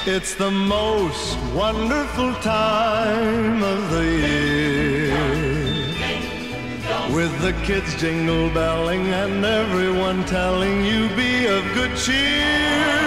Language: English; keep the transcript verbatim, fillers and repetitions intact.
It's the most wonderful time of the year, with the kids jingle belling and everyone telling you be of good cheer.